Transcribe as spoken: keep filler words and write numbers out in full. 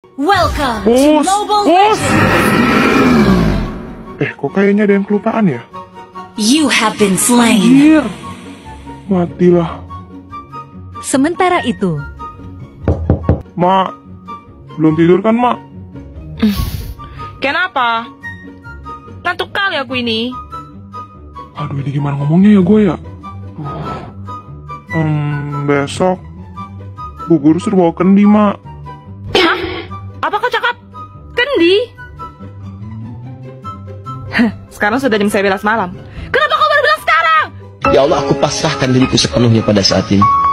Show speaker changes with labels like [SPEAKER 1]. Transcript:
[SPEAKER 1] Welcome to
[SPEAKER 2] Bos,
[SPEAKER 1] Mobile
[SPEAKER 2] bos.
[SPEAKER 1] Legends!
[SPEAKER 2] Eh, kok kayaknya ada yang kelupaan ya?
[SPEAKER 1] You have been slain.
[SPEAKER 2] Anjir. Matilah.
[SPEAKER 3] Sementara itu,
[SPEAKER 2] Mak, belum tidur kan, Mak?
[SPEAKER 4] Kenapa? Ngantuk kali aku ini.
[SPEAKER 2] Aduh, ini gimana ngomongnya ya gue ya? Hmm, besok Bu Guru suruh bawa kendi, Mak.
[SPEAKER 4] Hah? Apa kau cakap? Kendi? Hah, sekarang sudah jam sebelas malam. Kenapa kau baru bilang sekarang?
[SPEAKER 5] Ya Allah, aku pasrahkan diriku sepenuhnya pada saat ini.